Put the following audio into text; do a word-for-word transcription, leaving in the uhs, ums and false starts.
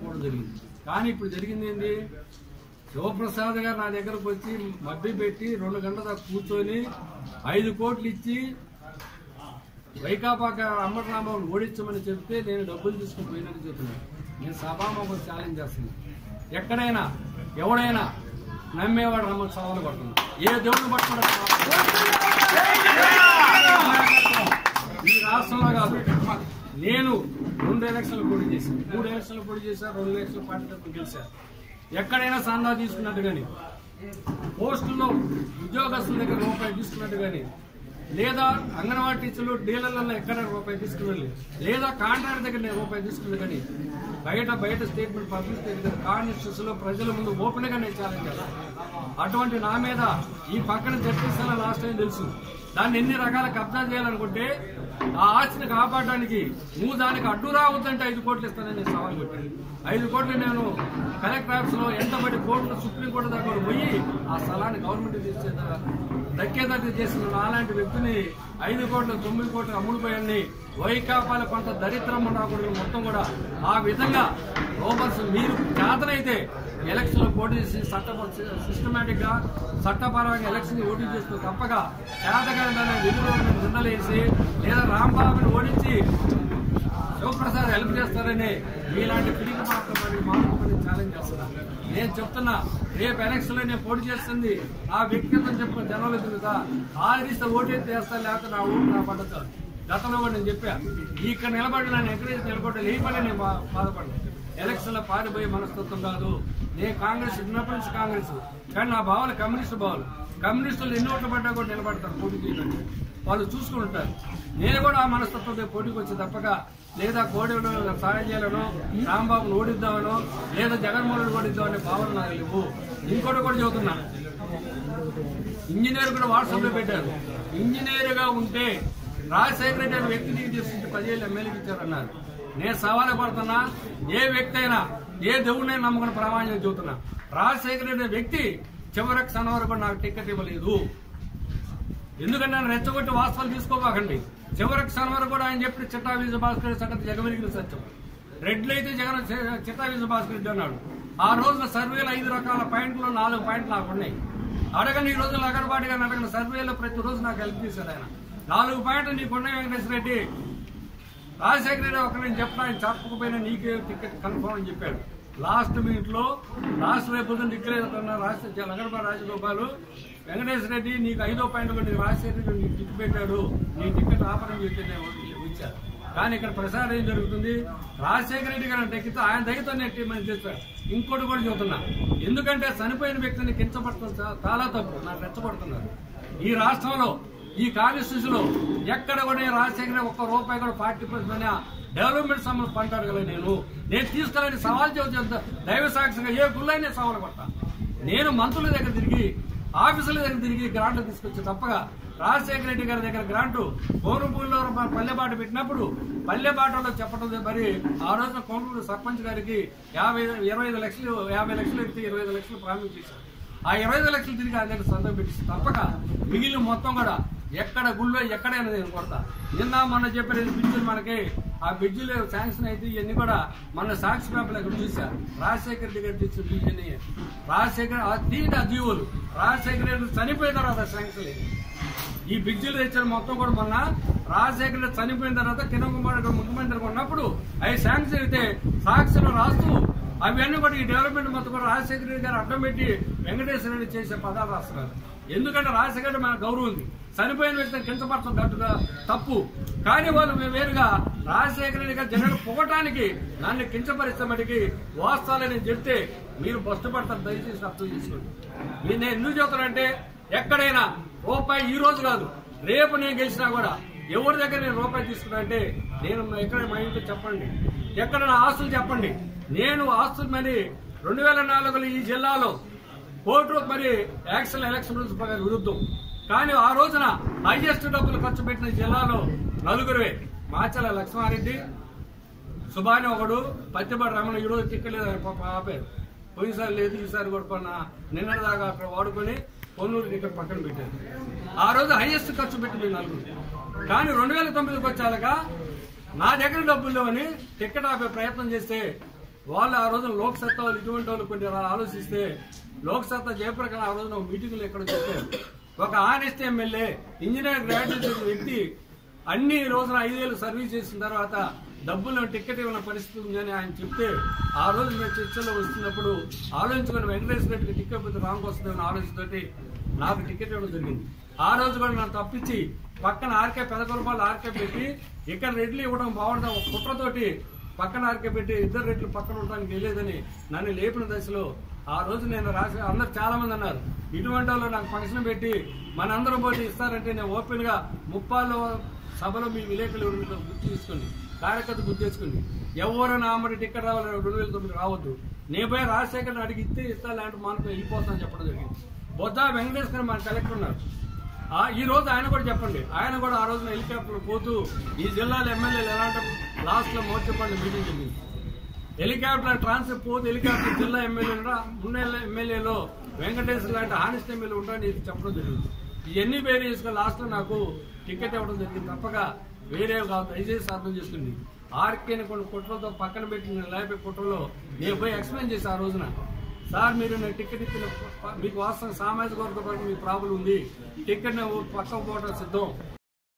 పోవడం జరిగింది. కానీ ఇప్పుడు జరిగింది ఏంటి? శివప్రసాద్ గారు నా దగ్గరకు వచ్చి మభ్య పెట్టి రెండు గంటల దాకా కూర్చొని ఐదు కోట్లు ఇచ్చి వైకాపా అమరనామాను ఓడించమని చెప్తే నేను డబ్బులు తీసుకుని పోయినట్టు చెప్తున్నాను. నేను సభాముఖం ఛాలెంజ్ చేస్తున్నాను. ఎక్కడైనా ఎవడైనా నమ్మేవాడు రమ్మని సవాలు పడుతున్నాను. ఏ దేవుడిని పట్టుకోవడం ఈ రాష్ట్రంలో కాదు. నేను రెండు ఎలక్షన్లు పోటీ చేశాను, మూడు ఎలక్షన్లు పోటీ చేశాను, రెండు ఎలక్షన్లు పార్టీ తరఫున గెలిచాను. ఎక్కడైనా సందా తీసుకున్నట్టు కానీ, పోస్టుల్లో ఉద్యోగస్తుల దగ్గర రూపాయి తీసుకున్నట్టు కానీ, లేదా అంగన్వాడీ టీచర్లు డీలర్లలో ఎక్కడ రూపాయి తీసుకువెళ్ళి, లేదా కాంట్రాక్టర్ దగ్గర రూపాయి తీసుకుని కానీ బయట బయట స్టేట్మెంట్ పబ్లిసిటీ కాన్స్టిట్యూన్స్ లో ప్రజల ముందు ఓపెన్ గా నేను ఛాలెంజ్ చేస్తాను. అటువంటి నా మీద ఈ పక్కన చర్చిస్తానని లాస్ట్ టైం తెలుసు. దాన్ని ఎన్ని రకాల కబ్జా చేయాలనుకుంటే ఆ ఆస్తిని కాపాడడానికి నువ్వు దానికి అడ్డు రావద్దంటే ఐదు కోట్లు ఇస్తానని నేను సవాల్ పెట్టాను. ఐదు కోట్లు నేను కలెక్టర్ ఆఫీస్ లో ఎంతబడి కోర్టులో సుప్రీంకోర్టు దగ్గర పోయి ఆ స్థలాన్ని గవర్నమెంట్ తీసే దక్కేదట్టు చేసిన అలాంటి వ్యక్తిని ఐదు కోట్లు తొమ్మిది కోట్లు అమ్ముడుపోయాన్ని వైకాపాల కొంత దరిద్రం రాకూడదు మొత్తం కూడా ఆ విధంగా రోబర్స్ మీరు చేతనైతే ఎలక్షన్ లో పోటీ చేసి చట్ట సిస్టమేటిక్ గా చట్టపరంగా ఎలక్షన్ ఓటీ చేస్తూ తప్పగా చేతగానే విధులు నిందలేసి లేదా రాంబాబుని ఓడించి శివప్రసాద్ హెల్ప్ చేస్తారని మీలాంటి పిడికి మాత్రం మాట్లాడుకుని ఛాలెంజ్ చేస్తున్నా. నేను చెప్తున్నా, రేపు ఎలక్షన్ లో నేను పోటీ చేస్తుంది ఆ వ్యక్తిత్వం చెప్పిన జనంలో తిరుగుతా ఆదరిస్తే ఓటేసి చేస్తా, లేకపోతే నా ఓటు నా పడ్డతా. గతంలో కూడా నేను చెప్పా, ఇక్కడ నిలబడి నన్ను ఎంకరేజ్ నిలబడి లేపని నేను బాధపడ్డా. ఎలక్షన్ లో పారిపోయే మనస్తత్వం కాదు. నేను కాంగ్రెస్ ఉన్నప్పటి నుంచి కాంగ్రెస్, కానీ నా భావాలు కమ్యూనిస్టు భావాలు. కమ్యూనిస్టులు ఎన్ని ఓట్లు పడ్డా కూడా నిలబడతారు పోటీ చేయడానికి, వాళ్ళు చూసుకుంటారు. నేను కూడా ఆ మనస్తత్వంతో పోటీకి వచ్చి తప్పక లేదా కోడెలో సాయం చేయాలనో రాంబాబును ఓడిద్దామనో లేదా జగన్మోహన్ ఓడిద్దామనే భావన నాకు లేవు. ఇంకోటి కూడా చెబుతున్నా, ఇంజనీర్ కూడా వాట్సాప్ లో పెట్టారు. ఇంజనీర్ గా ఉంటే రాజశేఖర రెడ్డి అనే వ్యక్తిని తీసుకుంటే పదివేలు ఎమ్మెల్యేకి ఇచ్చారన్నారు. నేను సవాలు పడుతున్నా, ఏ వ్యక్తి అయినా ఏ దేవుడినైనా నమ్ముకుని ప్రమాణం చెబుతున్నా, రాజశేఖర రెడ్డి వ్యక్తి చివరికి సన్న వరకు నాకు టికెట్ ఇవ్వలేదు. ఎందుకంటే నన్ను రెచ్చగొట్టి వాస్తవాలు తీసుకోబాకండి. చివరికి సన్న వరకు కూడా ఆయన చెప్పి చిట్టా విజయ భాస్కర్ రెడ్డి సంగతి జగమెరిగిన సత్యం. రెడ్లు అయితే జగన్ చిట్టా విజయ భాస్కర్ రెడ్డి అన్నాడు. ఆ రోజున సర్వేలు ఐదు రకాల పాయింట్లు నాలుగు పాయింట్లు నాకు ఉన్నాయి. అడగని ఈ రోజు లగడబాటుగా అడగని సర్వేలో ప్రతిరోజు నాకు హెల్ప్ చేశారు ఆయన. నాలుగు పాయింట్లు నీకున్నాయి వెంకటేశ్వర రెడ్డి. రాజశేఖర రెడ్డి ఒక నేను చెప్పిన ఆయన చెప్పకపోయినా నీకే టికెట్ కన్ఫర్మ్ అని చెప్పాడు. లాస్ట్ మినిట్ లో రాష్ట్ర రేపు డిక్లేర్ రాష్ట్ర లగడబాటు రాజగోపాల్ వెంకటేశ్వర రెడ్డి నీకు ఐదో పాయింట్ నీకు రాజశేఖర రెడ్డి నీకు టికెట్ పెట్టాడు, నీ టికెట్ ఆపరం చెప్పి ఇచ్చారు. కానీ ఇక్కడ ప్రసారం ఏం జరుగుతుంది, రాజశేఖర రెడ్డి గారిని దక్కితే ఆయన దగ్గరతో నేను చేస్తాడు. ఇంకోటి కూడా చెబుతున్నా, ఎందుకంటే చనిపోయిన వ్యక్తిని కించపడటం చాలా తప్పు. నాకు రెచ్చగొడుతున్నారు. ఈ రాష్ట్రంలో ఈ కాన్స్టిట్యూషన్ లో ఎక్కడ కూడా రాజశేఖర ఒక్క రూపాయి కూడా పార్టీ ప్రశ్న డెవలప్మెంట్ సంబంధం పంటాడు కదా. నేను నేను తీసుకెళ్ళని సవాల్ చెబుతా, దైవ సాక్షిగా ఏ గుళ్ళైనా సవాల్ పడతా. నేను మంత్రుల దగ్గర తిరిగి ఆఫీసుల దగ్గర తిరిగి గ్రాంట్లు తీసుకొచ్చి తప్పగా రాజశేఖర రెడ్డి గారి దగ్గర గ్రాంటు కోనపూడిలో పల్లెబాట పెట్టినప్పుడు పల్లెబాటలో చెప్పడం మరి ఆ రోజున కోనపూడి సర్పంచ్ గారికి యాభై ఇరవై ఐదు లక్షలు యాభై లక్షలు ఎత్తి ఇరవై ఐదు లక్షలు ప్రామిస్ చేశారు. ఆ ఇరవై ఐదు లక్షలు తిరిగి ఆయన దగ్గర సంతకం పెట్టి తప్పక మిగిలిన మొత్తం కూడా ఎక్కడ గుళ్ళో ఎక్కడైనా నేను కొడతా. నిన్న మొన్న చెప్పిన బ్రిడ్జిలు మనకి ఆ బ్రిడ్జిలు శాంక్షన్ అయితే ఇవన్నీ కూడా మన సాక్షి పేపర్లు అక్కడ చూశారు. రాజశేఖర రెడ్డి గారు తెచ్చిన బ్రిడ్జిని రాజశేఖర తీట జీవులు రాజశేఖర రెడ్డి చనిపోయిన తర్వాత శాంక్షన్ లేదు. ఈ బ్రిడ్జిలు తెచ్చిన మొత్తం కూడా మొన్న రాజశేఖర రెడ్డి చనిపోయిన తర్వాత కిరణ్ కుమార్ గారు ముఖ్యమంత్రిగా ఉన్నప్పుడు అవి శాంక్షన్ అయితే సాక్షిలో రాస్తూ అవన్నీ కూడా ఈ డెవలప్మెంట్ మొత్తం కూడా రాజశేఖర రెడ్డి గారు అడ్డం పెట్టి వెంకటేశ్వర రెడ్డి చేసే పదాలు రాస్తున్నారు. ఎందుకంటే రాజశేఖర రెడ్డి మన గౌరవం ఉంది, చనిపోయిన వ్యక్తిని కించపరచగట్టుగా తప్పు. కానీ వాళ్ళు వేరుగా రాజశేఖర రెడ్డి గారు జగన్ పొగటానికి నన్ను కించపరిస్తే వాస్తవాలని చెప్తే మీరు బస్టుపడతారు. దయచేసి అర్థం చేసుకోండి. నేను ఎందుకు చెప్తానంటే ఎక్కడైనా రూపాయి ఈ రోజు కాదు రేపు నేను గెలిచినా కూడా ఎవరి దగ్గర నేను రూపాయి తీసుకున్నా అంటే నేను ఎక్కడ మా ఇంట్లో చెప్పండి, ఎక్కడ నా ఆస్తులు చెప్పండి. నేను ఆస్తులు మరి రెండు వేల నాలుగులో ఈ జిల్లాలో కోర్టు మరి యాక్షన్ ఎలక్షన్ రూల్స్ ప్రకారం విరుద్ధం. కానీ ఆ రోజున హైయెస్ట్ డబ్బులు ఖర్చు పెట్టిన జిల్లాలో నలుగురే, మాచల లక్ష్మారెడ్డి, సుబాని ఒకడు, పత్తిపాటి రమణ ఈ రోజు తిక్కలేదు ఆపారు. పోయినసారి లేదు ఈసారి కూడా నిన్నటిదాకా అక్కడ వాడుకొని పొన్నూరు ఇక్కడ పక్కన పెట్టారు. ఆ రోజు హైయెస్ట్ ఖర్చు పెట్టింది నలుగురు. కానీ రెండు వేల తొమ్మిదికి వచ్చాక నా దగ్గర డబ్బులు లేవని టికెట్ ఆపే ప్రయత్నం చేస్తే వాళ్ళు ఆ రోజున లోక్ సత్తా వాళ్ళు ఇటువంటి వాళ్ళు కొన్ని ఆలోచిస్తే లోక్ సత్తా జయప్రకాష్ ఆ రోజున మీటింగ్లు ఎక్కడ చెప్పారు. ఒక ఆనెస్ట్ ఎమ్మెల్యే ఇంజనీర్ గ్రాడ్యుయేట్ వ్యక్తి అన్ని రోజున ఐదేళ్లు సర్వీస్ చేసిన తర్వాత డబ్బులు టికెట్ ఇవ్వని పరిస్థితి ఉందని ఆయన చెప్తే ఆ రోజు మేము చర్చలో వస్తున్నప్పుడు ఆలోచించుకుని వెంకటేశ్వర రెడ్డికి టికెట్ పెద్ద రాంగ్ వస్తుందని ఆలోచనతోటి నాకు టికెట్ ఇవ్వడం జరిగింది. ఆ రోజు కూడా నన్ను తప్పించి పక్కన ఆర్కే పెదకొరపాలు ఆర్కే పెట్టి ఇక్కడ రెడ్లు ఇవ్వడం బాగుంటుంది ఒక కుట్రతోటి పక్కన ఆర్కే పెట్టి ఇద్దరు రెడ్లు పక్కన ఉండడానికి వెళ్ళేదని నన్ను లేపిన దశలో ఆ రోజు నేను రాసి అందరు చాలా మంది అన్నారు ఇటువంటి వాళ్ళు నాకు ఫంక్షన్ పెట్టి మనందరం పోటీ ఇస్తారంటే నేను ఓపెన్ గా ముప్పాల్లో సభలో మీ విలేకరులు గుర్తు తీసుకుని కార్యకర్త గుర్తు చేసుకుని ఎవరైనా ఆమె టికెట్ రావాలి రెండు వేల తొమ్మిది రావద్దు నేను పోయి రాజశేఖర్ అడిగి ఇస్తే ఇస్తా లాంటి మనకు వెళ్ళిపోతానని చెప్పడం జరిగింది. బొద్దా వెంకటేశ్వర మన కలెక్టర్ ఉన్నారు ఈ రోజు ఆయన కూడా చెప్పండి ఆయన కూడా ఆ రోజున హెలికాప్టర్ పోతూ ఈ జిల్లాలో ఎమ్మెల్యేలు ఎలాంటి లాస్ట్ లో మోర్చపల్లి మీటింగ్ జరిగింది. హెలికాప్టర్ ట్రాన్స్ఫర్ పోతే హెలికాప్టర్ జిల్లా ఎమ్మెల్యే ఉన్న ఎమ్మెల్యేలో వెంకటేశ్వర లాంటి హానెస్ట్ ఎమ్మెల్యే ఉంటారని చెప్పడం జరిగింది. ఇవన్నీ వేరే చేసుకుని లాస్ట్ లో నాకు టికెట్ ఇవ్వడం జరిగింది తప్పక వేరే కాదు. దయచేసి అర్థం చేసుకుంది ఆర్కేని కొన్ని కుట్రలతో పక్కన పెట్టిన లేపే కుట్రలో నేను పోయి ఎక్స్ప్లెయిన్ చేసి ఆ రోజున సార్ మీరు నేను టికెట్ ఇచ్చిన మీకు వాస్తవం సామాజిక వర్గ పరంగా మీ ప్రాబ్లం ఉంది టికెట్ పక్కకు పోవడం సిద్ధం